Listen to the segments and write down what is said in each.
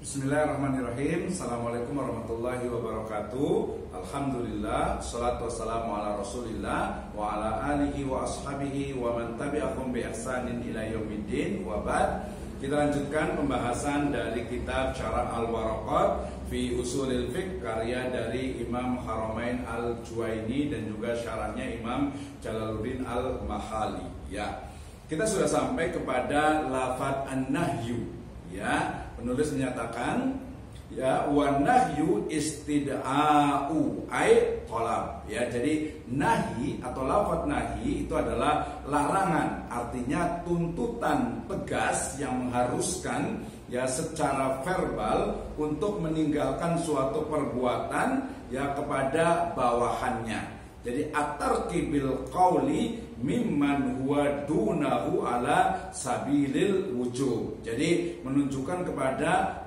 Bismillahirrahmanirrahim. Assalamualaikum warahmatullahi wabarakatuh. Alhamdulillah, salatu wassalamu ala rasulillah wa ala alihi wa ashabihi wa man tabi'ahum bi ihsanin ila yaumiddin wa ba'd. Kita lanjutkan pembahasan dari kitab Syarah Al-Waraqat fi Ushulil Fiqh karya dari Imam Haramain Al-Juwaini dan juga syarahnya Imam Jalaluddin Al-Mahali. Ya. Kita sudah sampai kepada lafadz an-nahyu. Ya, penulis menyatakan ya wan nahyu istid'a'u ay talab. Ya, jadi nahi atau lafadz nahi itu adalah larangan, artinya tuntutan tegas yang mengharuskan ya secara verbal untuk meninggalkan suatu perbuatan ya kepada bawahannya. Jadi at-tarkibil qauli mimman huwa dunahu ala sabilil wujub. Jadi menunjukkan kepada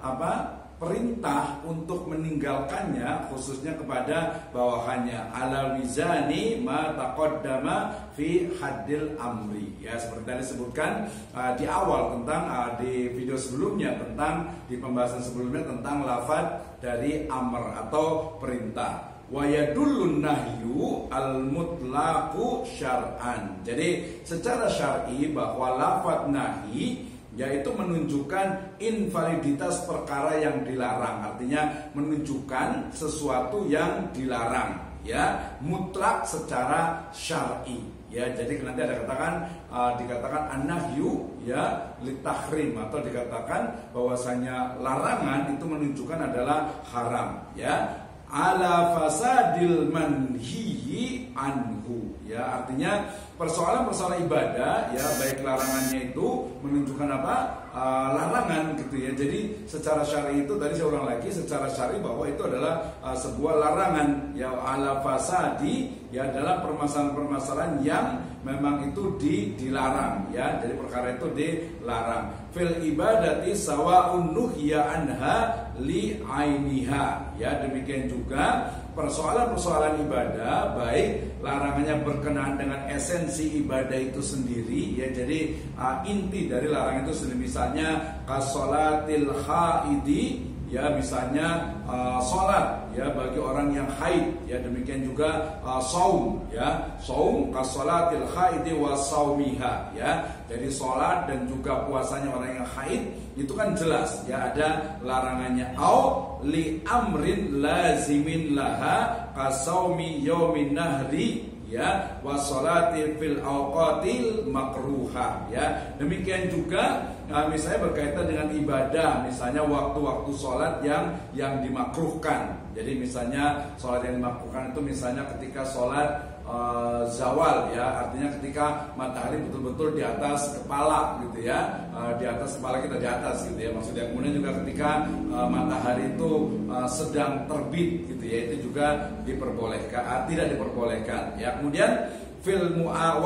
perintah untuk meninggalkannya khususnya kepada bawahannya ala wizani ma taqaddama fi haddil amri. Ya, seperti tadi disebutkan di awal tentang di video sebelumnya tentang di pembahasan sebelumnya tentang lafadz dari amr atau perintah. Wa yadullun nahyu al-mutlaqu syar'an. Jadi secara syar'i bahwa lafadz nahi yaitu menunjukkan invaliditas perkara yang dilarang, artinya menunjukkan sesuatu yang dilarang, ya, mutlak secara syar'i. Ya, jadi nanti ada dikatakan an-nahyu ya litahrim atau dikatakan bahwasanya larangan itu menunjukkan adalah haram, ya. Ala fasadil manhiyi anhu, ya, artinya persoalan-persoalan ibadah ya baik larangannya itu menunjukkan larangan gitu ya. Jadi secara syar'i itu tadi saya ulang lagi, secara syar'i bahwa itu adalah sebuah larangan ya ala fasadi ya dalam permasalahan-permasalahan yang memang itu dilarang ya. Jadi perkara itu dilarang. Fil ibadati sawa'un nuhya anha li ainiha. Ya, demikian juga persoalan-persoalan ibadah baik larangannya berkenaan dengan esensi ibadah itu sendiri ya. Jadi inti dari larangan itu sendiri, misalnya kasolatil haidi ya, misalnya sholat ya bagi orang yang haid ya, demikian juga saum ya, saum kasolatil haidi wa saumiha ya. Jadi sholat dan juga puasanya orang yang haid itu kan jelas ya ada larangannya. Au li amrin lazimin laha kasaumi yaumin nahri ya wasolati fil awqatil makruha ya. Demikian juga misalnya berkaitan dengan ibadah, misalnya waktu-waktu sholat yang dimakruhkan. Jadi misalnya sholat yang dimakruhkan itu misalnya ketika sholat zawal ya, artinya ketika matahari betul-betul di atas kepala gitu ya, di atas kepala kita di atas gitu ya maksudnya. Kemudian juga ketika matahari itu sedang terbit gitu ya, itu juga diperbolehkan, tidak diperbolehkan ya. Kemudian fil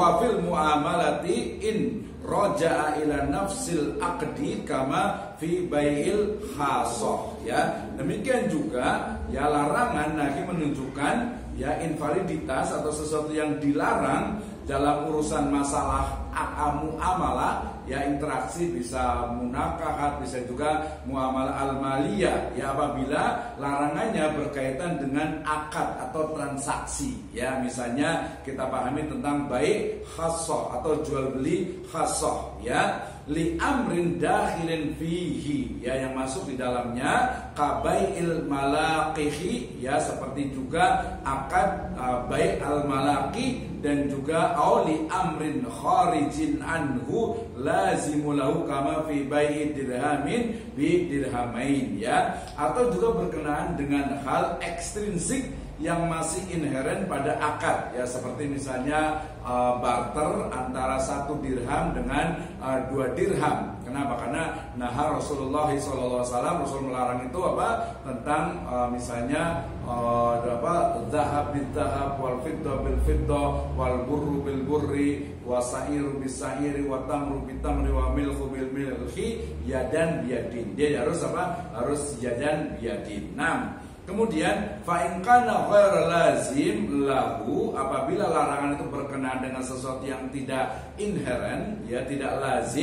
muamalati in roja'a ila nafsil aqdi kama fi bai'il khasoh ya. Demikian juga ya larangan nahi menunjukkan ya invaliditas atau sesuatu yang dilarang dalam urusan masalah muamalah ya, interaksi, bisa munakahat, bisa juga muamalah al-maliyah ya, apabila larangannya berkaitan dengan akad atau transaksi ya. Misalnya kita pahami tentang bai' khassah atau jual beli khassah ya, li amrin dakhilin fihi ya, yang masuk di dalamnya kabai'il malaqihi ya, seperti juga akad bai' al-malaqi dan juga auli amrin kharijin anhu lazimulahu kama fi bai'i dirhamin bi dirhamain ya, atau juga berkenaan dengan hal ekstrinsik yang masih inheren pada akad ya, seperti misalnya barter antara 1 dirham dengan 2 dirham. Kenapa? Karena Rasulullah SAW, Rasul melarang itu tentang misalnya zahab bil zahab wal fiddah bil fiddah wal burru bil burri wasairu bis sairi wa tamru bit tamri wa milhu bil milhi yadan biyadin. Dia harus harus yadan biyadin. Kemudian fa in kana ghairu lazim lahu, apabila larangan itu berkenaan dengan sesuatu yang tidak inheren ya, tidak lazim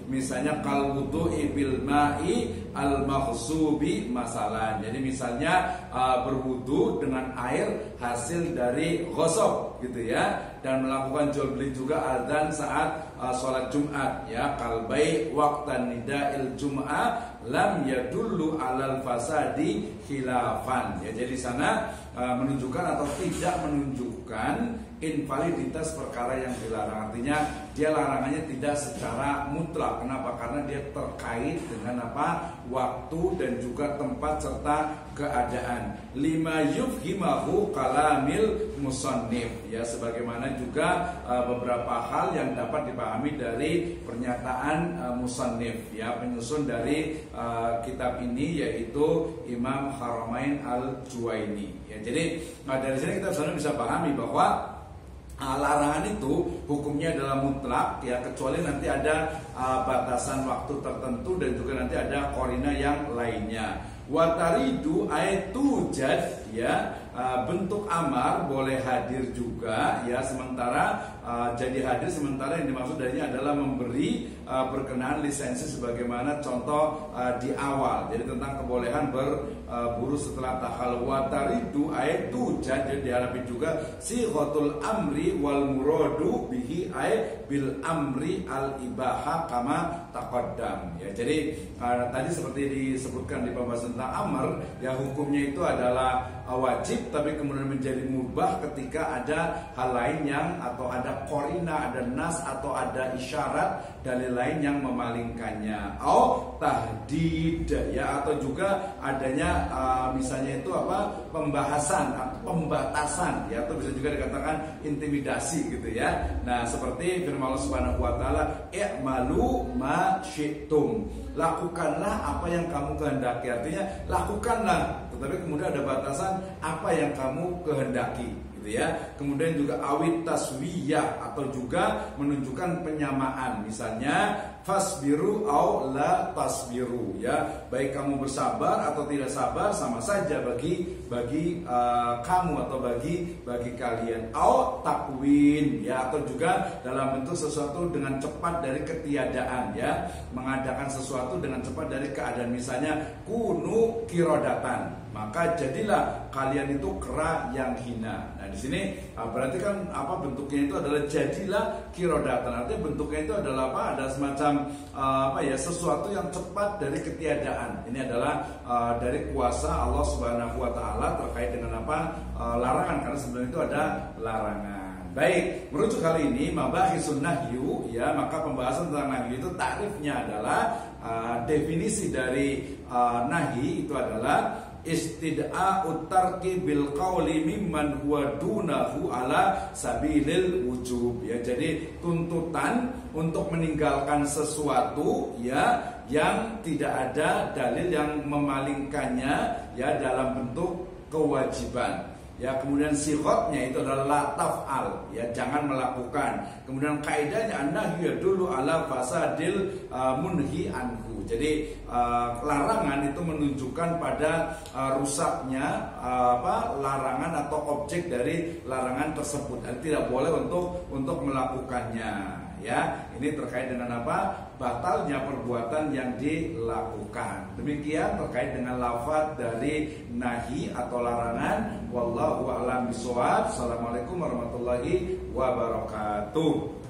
misalnya kal wudu'i bil ma'i al maghsubi masalan. Jadi misalnya berwudu dengan air hasil dari ghosab gitu ya, dan melakukan jual beli juga adzan saat sholat Jumat ya, kalbai waqtan nida'il Jum'ah lam yadullu alal fasadi khilafan ya. Jadi sana menunjukkan atau tidak menunjukkan invaliditas perkara yang dilarang. Artinya dia larangannya tidak secara mutlak. Kenapa? Karena dia terkait dengan apa? Waktu dan juga tempat serta keadaan. Lima yufhimahu kalamil musannif ya, sebagaimana juga beberapa hal yang dapat dipahami dari pernyataan musannif ya, penyusun dari kitab ini, yaitu Imam Haramain Al-Juwaini ya. Jadi dari sini kita sebenarnya bisa pahami bahwa larangan itu hukumnya adalah mutlak ya, kecuali nanti ada batasan waktu tertentu dan juga nanti ada qarina yang lainnya. Wataridu aitujad ya, bentuk amar boleh hadir juga ya, sementara jadi hadir sementara yang dimaksud darinya adalah memberi berkenaan lisensi sebagaimana contoh di awal. Jadi tentang kebolehan berburu setelah tahal. Wataridu aitujad jadi diharapkan juga sighatul amri wal muradu bihi bil amri al ibaha kama taqaddam ya. Jadi tadi seperti disebutkan di pembahasan tentang amr ya, hukumnya itu adalah wajib tapi kemudian menjadi mubah ketika ada hal lain yang, atau ada qorina, ada nas atau ada isyarat dalil lain yang memalingkannya. Tahdid ya, atau juga adanya misalnya itu apa, pembahasan atau pembatasan ya, atau bisa juga dikatakan intimidasi gitu ya. Nah, seperti firman Allah Subhanahu wa taala, i'malu ma syi'tum, lakukanlah apa yang kamu kehendaki. Artinya lakukanlah, tetapi kemudian ada batasan apa yang kamu kehendaki gitu ya. Kemudian juga awit taswiyah, atau juga menunjukkan penyamaan, misalnya fasbiru au la tasbiru ya, baik kamu bersabar atau tidak sabar sama saja bagi kamu atau bagi kalian. Au takwin ya, atau juga dalam bentuk sesuatu dengan cepat dari ketiadaan ya, mengadakan sesuatu dengan cepat dari keadaan. Misalnya kunu kirodatan, maka jadilah kalian itu kera yang hina. Nah, di sini berarti kan apa, bentuknya itu adalah jadilah kirodatan. Artinya bentuknya itu adalah apa? Ada semacam sesuatu yang cepat dari ketiadaan. Ini adalah dari kuasa Allah Subhanahu wa taala terkait dengan apa? Larangan, karena sebenarnya itu ada larangan. Baik, merujuk kali ini mabahisun nahyu ya, maka pembahasan tentang nahyu itu takrifnya adalah definisi dari nahi itu adalah istida'u tarki bil qawli mimman huwa dunahu ala sabilil wujub ya. Jadi tuntutan untuk meninggalkan sesuatu ya yang tidak ada dalil yang memalingkannya ya dalam bentuk kewajiban. Ya, kemudian sighotnya itu adalah la taf'al ya, jangan melakukan. Kemudian kaidahnya an-nahyu dulu ala fasadil munhi anhu. Jadi larangan itu menunjukkan pada rusaknya larangan atau objek dari larangan tersebut. Dan tidak boleh untuk melakukannya. Ya, ini terkait dengan apa? Batalnya perbuatan yang dilakukan. Demikian terkait dengan lafaz dari nahi atau larangan. Wallahu a'lam bishawab. Assalamualaikum warahmatullahi wabarakatuh.